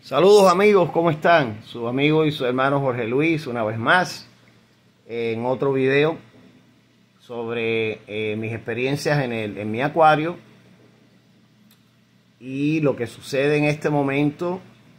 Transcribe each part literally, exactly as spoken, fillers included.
Saludos amigos, ¿cómo están? Su amigo y su hermano Jorge Luis, una vez más, en otro video sobre eh, mis experiencias en, el, en mi acuario y lo que sucede en este momento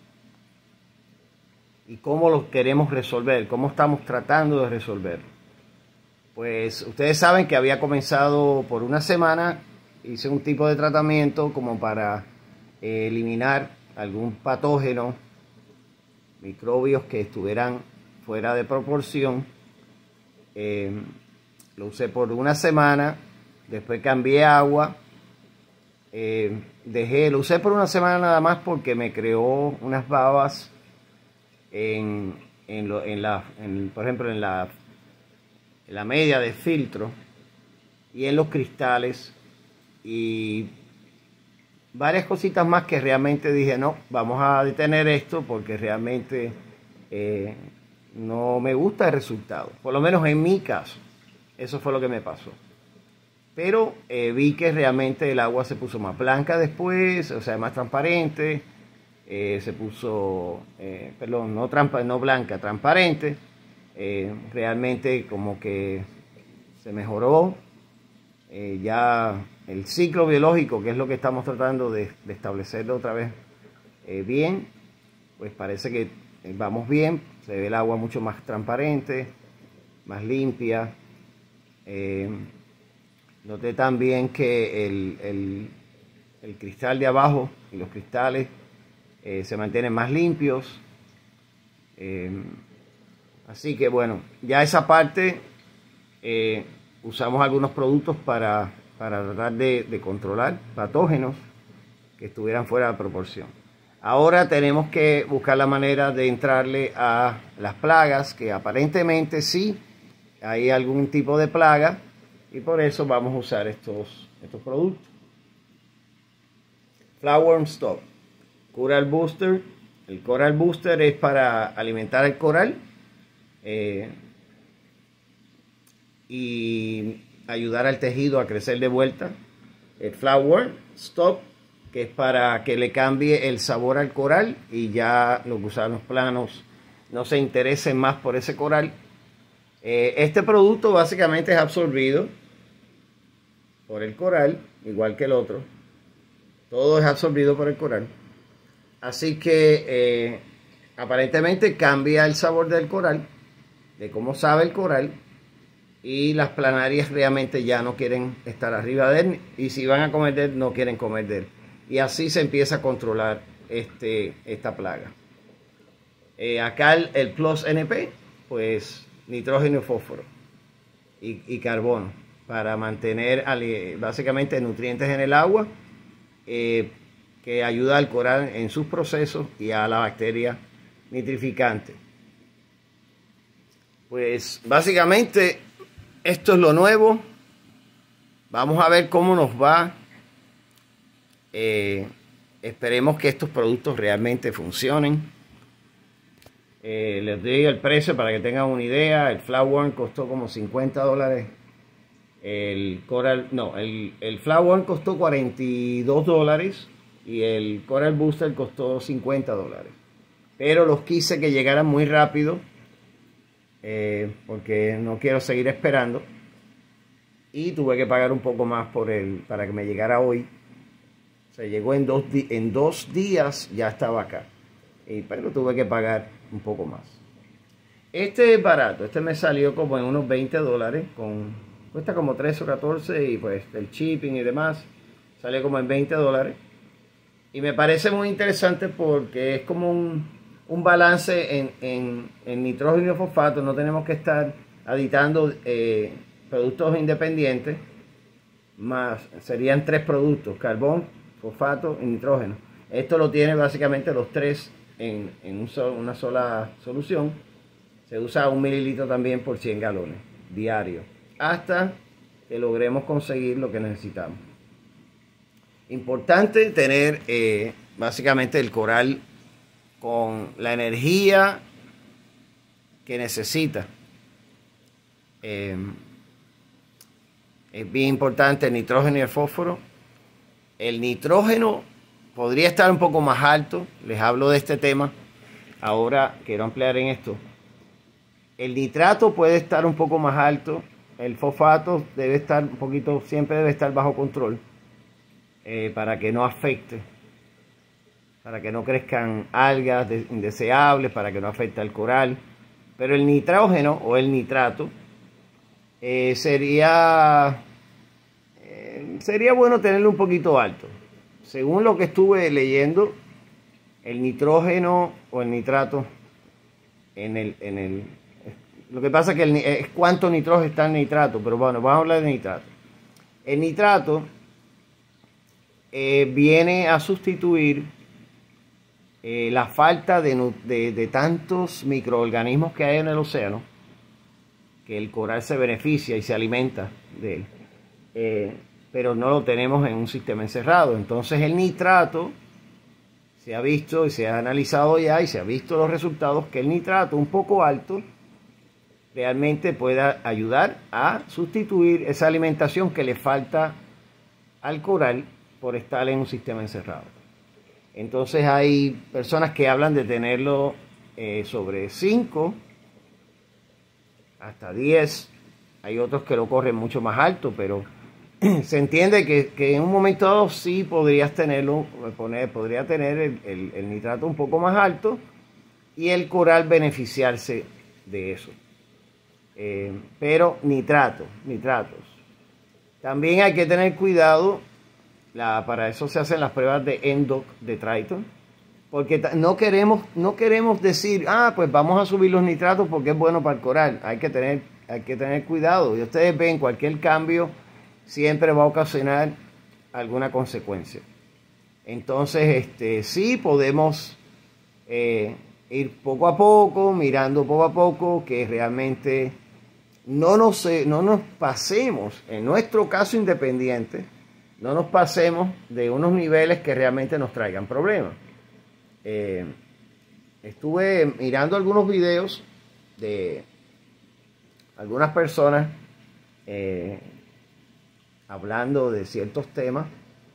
y cómo lo queremos resolver, cómo estamos tratando de resolver. Pues ustedes saben que había comenzado por una semana, hice un tipo de tratamiento como para eh, eliminar algún patógeno, microbios que estuvieran fuera de proporción. Eh, lo usé por una semana, después cambié agua, eh, dejé, lo usé por una semana nada más porque me creó unas babas en, en, lo, en la, en, por ejemplo en la, en la media de filtro y en los cristales y varias cositas más que realmente dije no, vamos a detener esto porque realmente eh, no me gusta el resultado, por lo menos en mi caso. Eso fue lo que me pasó, pero eh, vi que realmente el agua se puso más blanca después, o sea, más transparente, eh, se puso eh, perdón, no, trampa, no blanca, transparente, eh, realmente como que se mejoró. Eh, ya el ciclo biológico, que es lo que estamos tratando de, de establecerlo otra vez eh, bien, pues parece que vamos bien, se ve el agua mucho más transparente, más limpia. Eh, noté también que el, el, el cristal de abajo y los cristales eh, se mantienen más limpios. Eh, así que bueno, ya esa parte... Eh, usamos algunos productos para, para tratar de, de controlar patógenos que estuvieran fuera de proporción. Ahora tenemos que buscar la manera de entrarle a las plagas, que aparentemente sí hay algún tipo de plaga, y por eso vamos a usar estos, estos productos. Flatworm Stop, Coral Booster. El Coral Booster es para alimentar el coral Eh, y ayudar al tejido a crecer de vuelta. El Flatworm Stop, que es para que le cambie el sabor al coral y ya los gusanos planos no se interesen más por ese coral. Eh, este producto básicamente es absorbido por el coral, igual que el otro. Todo es absorbido por el coral. Así que eh, aparentemente cambia el sabor del coral, de cómo sabe el coral. Y las planarias realmente ya no quieren estar arriba de él, y si van a comer de él, no quieren comer de él. Y así se empieza a controlar este, esta plaga. Eh, acá el, el Plus N P, pues nitrógeno y fósforo y, y carbono, para mantener básicamente nutrientes en el agua, eh, que ayuda al coral en sus procesos y a la bacteria nitrificante. Pues básicamente... esto es lo nuevo. Vamos a ver cómo nos va. Eh, esperemos que estos productos realmente funcionen. Eh, les doy el precio para que tengan una idea. El Flatworm costó como cincuenta dólares. El Coral, no, el, el Flatworm costó cuarenta y dos dólares. Y el Coral Booster costó cincuenta dólares. Pero los quise que llegaran muy rápido. Eh, porque no quiero seguir esperando, y tuve que pagar un poco más por el para que me llegara hoy. Se llegó en dos, en dos días, ya estaba acá, y, pero tuve que pagar un poco más. Este es barato, este me salió como en unos veinte dólares, con, cuesta como trece o catorce, y pues el shipping y demás sale como en veinte dólares, y me parece muy interesante porque es como un un balance en, en, en nitrógeno y fosfato. No tenemos que estar aditando eh, productos independientes, más serían tres productos: carbón, fosfato y nitrógeno. Esto lo tiene básicamente los tres en, en un solo, una sola solución. Se usa un mililitro también por cien galones diario, hasta que logremos conseguir lo que necesitamos. Importante tener eh, básicamente el coral con la energía que necesita. Eh, es bien importante el nitrógeno y el fósforo. El nitrógeno podría estar un poco más alto. Les hablo de este tema. Ahora quiero ampliar en esto. El nitrato puede estar un poco más alto. El fosfato debe estar un poquito, siempre debe estar bajo control. Eh, para que no afecte. Para que no crezcan algas indeseables, para que no afecte al coral. Pero el nitrógeno o el nitrato eh, sería, eh, sería bueno tenerlo un poquito alto. Según lo que estuve leyendo, el nitrógeno o el nitrato, en el, en el, lo que pasa es que el, es cuánto nitrógeno está en nitrato, pero bueno, vamos a hablar de nitrato. El nitrato eh, viene a sustituir eh, la falta de, de, de tantos microorganismos que hay en el océano, que el coral se beneficia y se alimenta de él, eh, pero no lo tenemos en un sistema encerrado. Entonces el nitrato se ha visto y se ha analizado ya y se ha visto los resultados que el nitrato un poco alto realmente pueda ayudar a sustituir esa alimentación que le falta al coral por estar en un sistema encerrado. Entonces hay personas que hablan de tenerlo eh, sobre cinco hasta diez, hay otros que lo corren mucho más alto, pero se entiende que, que en un momento dado sí podrías tenerlo, poner, podría tener el, el, el nitrato un poco más alto y el coral beneficiarse de eso. Eh, pero nitrato, nitratos. También hay que tener cuidado, la, para eso se hacen las pruebas de Endoc de Triton, porque no queremos, no queremos decir, ah, pues vamos a subir los nitratos porque es bueno para el coral. Hay que tener, hay que tener cuidado. Y ustedes ven, cualquier cambio siempre va a ocasionar alguna consecuencia. Entonces, este, sí podemos eh, ir poco a poco, mirando poco a poco, que realmente no nos, no nos pasemos, en nuestro caso independiente, no nos pasemos de unos niveles que realmente nos traigan problemas. Eh, estuve mirando algunos videos de algunas personas eh, hablando de ciertos temas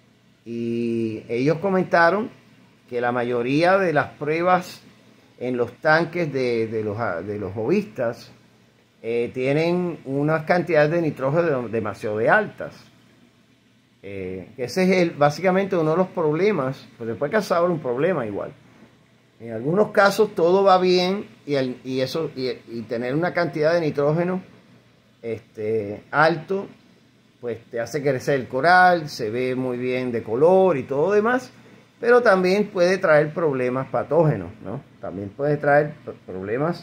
y ellos comentaron que la mayoría de las pruebas en los tanques de, de, los, de los hovistas eh, tienen unas cantidades de nitrógeno demasiado de altas. Eh, ese es el, básicamente uno de los problemas, pues después cazador un problema igual. En algunos casos todo va bien y, el, y eso y, y tener una cantidad de nitrógeno este, alto, pues te hace crecer el coral, se ve muy bien de color y todo demás, pero también puede traer problemas patógenos, ¿no? También puede traer problemas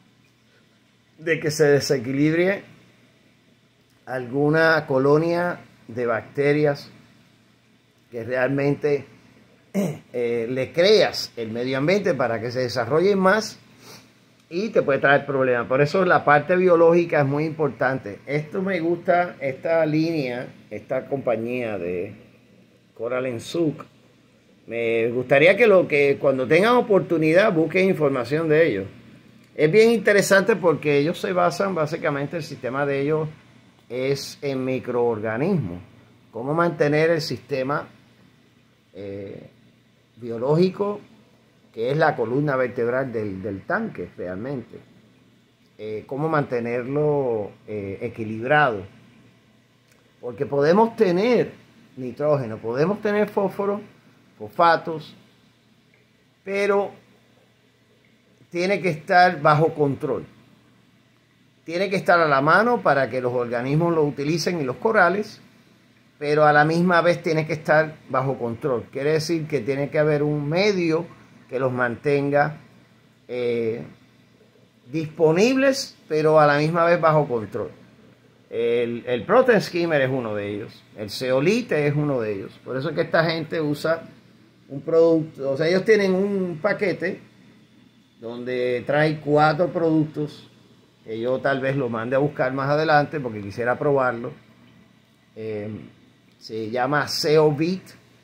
de que se desequilibre alguna colonia de bacterias que realmente eh, le creas el medio ambiente para que se desarrollen más y te puede traer problemas. Por eso la parte biológica es muy importante. Esto me gusta, esta línea, esta compañía de Coral and Suc. Me gustaría que, lo, que cuando tengan oportunidad busquen información de ellos. Es bien interesante porque ellos se basan básicamente, el sistema de ellos es en microorganismos. Cómo mantener el sistema eh, biológico, que es la columna vertebral del, del tanque realmente. Eh, cómo mantenerlo eh, equilibrado. Porque podemos tener nitrógeno, podemos tener fósforo, fosfatos, pero tiene que estar bajo control. Tiene que estar a la mano para que los organismos lo utilicen y los corales, pero a la misma vez tiene que estar bajo control. Quiere decir que tiene que haber un medio que los mantenga eh, disponibles, pero a la misma vez bajo control. El, el Protein Skimmer es uno de ellos, el zeolite es uno de ellos. Por eso es que esta gente usa un producto, o sea, ellos tienen un paquete donde trae cuatro productos que yo tal vez lo mande a buscar más adelante porque quisiera probarlo. Eh, se llama Zeobit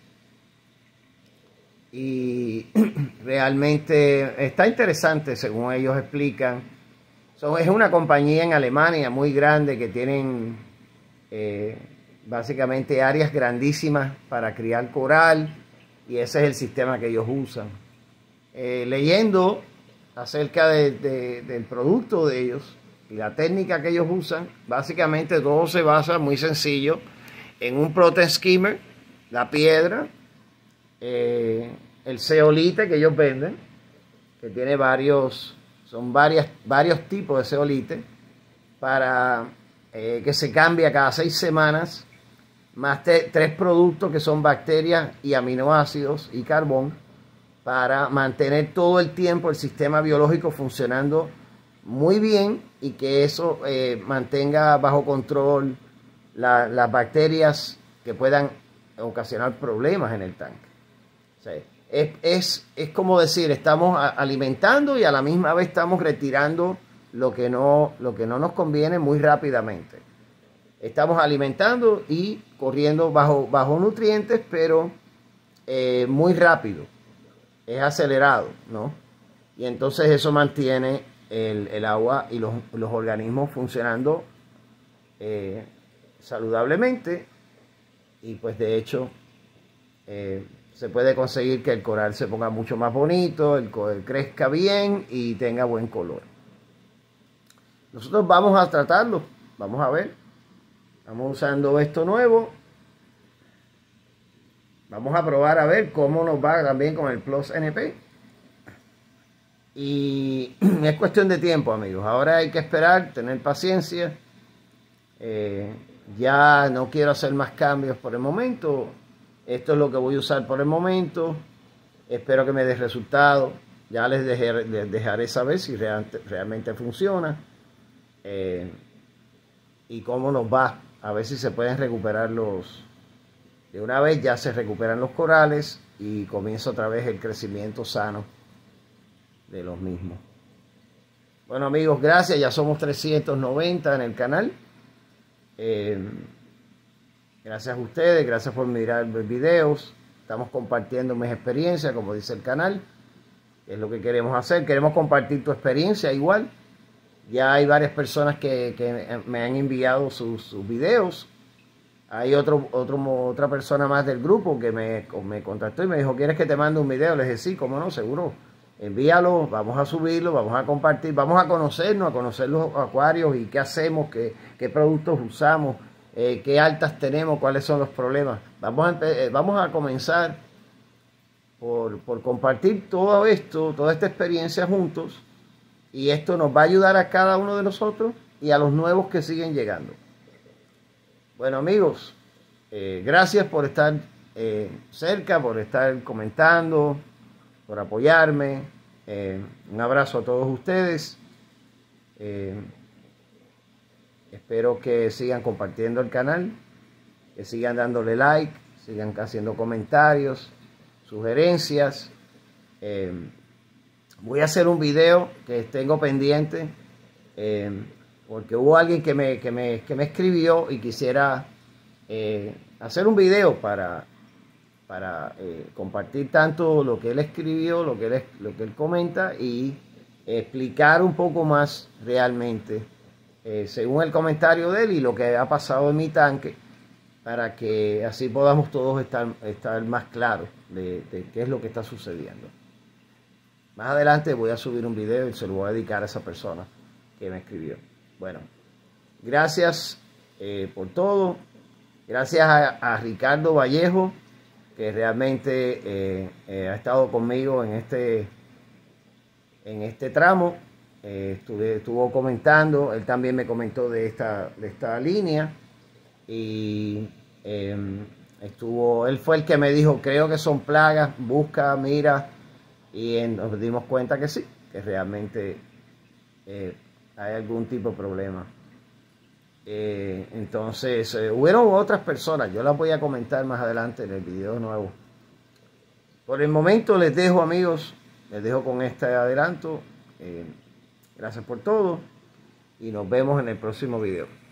y realmente está interesante según ellos explican. Son, es una compañía en Alemania muy grande que tienen eh, básicamente áreas grandísimas para criar coral y ese es el sistema que ellos usan. Eh, leyendo acerca de, de, del producto de ellos y la técnica que ellos usan, básicamente todo se basa, muy sencillo, en un protein skimmer, la piedra, eh, el zeolite que ellos venden, que tiene varios, son varias, varios tipos de zeolite, para eh, que se cambia cada seis semanas, más te, tres productos que son bacterias y aminoácidos y carbón, para mantener todo el tiempo el sistema biológico funcionando muy bien y que eso eh, mantenga bajo control la, las bacterias que puedan ocasionar problemas en el tanque. O sea, es, es, es como decir, estamos alimentando y a la misma vez estamos retirando lo que no, lo que no nos conviene muy rápidamente. Estamos alimentando y corriendo bajo, bajo nutrientes, pero eh, muy rápido. Es acelerado, ¿no? Y entonces eso mantiene el, el agua y los, los organismos funcionando eh, saludablemente, y pues de hecho eh, se puede conseguir que el coral se ponga mucho más bonito, el coral crezca bien y tenga buen color. Nosotros vamos a tratarlo, vamos a ver, estamos usando esto nuevo. Vamos a probar a ver cómo nos va también con el Plus N P. Y es cuestión de tiempo, amigos. Ahora hay que esperar, tener paciencia. Eh, ya no quiero hacer más cambios por el momento. Esto es lo que voy a usar por el momento. Espero que me dé resultado. Ya les, dejé, les dejaré saber si real, realmente funciona. Eh, y cómo nos va. A ver si se pueden recuperar los... De una vez ya se recuperan los corales y comienza otra vez el crecimiento sano de los mismos. Bueno, amigos, gracias. Ya somos trescientos noventa en el canal. Eh, gracias a ustedes, gracias por mirar los videos. Estamos compartiendo mis experiencias, como dice el canal. Es lo que queremos hacer. Queremos compartir tu experiencia igual. Ya hay varias personas que, que me han enviado sus, sus videos. Hay otro, otro, otra persona más del grupo que me, me contactó y me dijo, ¿quieres que te mande un video? Le dije, sí, cómo no, seguro. Envíalo, vamos a subirlo, vamos a compartir, vamos a conocernos, a conocer los acuarios y qué hacemos, qué, qué productos usamos, eh, qué altas tenemos, cuáles son los problemas. Vamos a, eh, vamos a comenzar por, por compartir todo esto, toda esta experiencia juntos, y esto nos va a ayudar a cada uno de nosotros y a los nuevos que siguen llegando. Bueno, amigos, eh, gracias por estar eh, cerca, por estar comentando, por apoyarme. Eh, un abrazo a todos ustedes. Eh, espero que sigan compartiendo el canal, que sigan dándole like, sigan haciendo comentarios, sugerencias. Eh, voy a hacer un video que tengo pendiente. Eh, porque hubo alguien que me, que me, que me escribió y quisiera eh, hacer un video para, para eh, compartir tanto lo que él escribió, lo que él, lo que él comenta, y explicar un poco más realmente, eh, según el comentario de él y lo que ha pasado en mi tanque, para que así podamos todos estar, estar más claros de, de qué es lo que está sucediendo. Más adelante voy a subir un video y se lo voy a dedicar a esa persona que me escribió. Bueno, gracias eh, por todo. Gracias a, a Ricardo Vallejo, que realmente eh, eh, ha estado conmigo en este, en este tramo. Eh, estuve, estuvo comentando, él también me comentó de esta, de esta línea. Y eh, estuvo, él fue el que me dijo, creo que son plagas, busca, mira. Y en, nos dimos cuenta que sí, que realmente... Eh, hay algún tipo de problema. Eh, entonces, eh, hubieron otras personas, yo las voy a comentar más adelante en el video nuevo. Por el momento les dejo, amigos, les dejo con este adelanto. Eh, gracias por todo y nos vemos en el próximo video.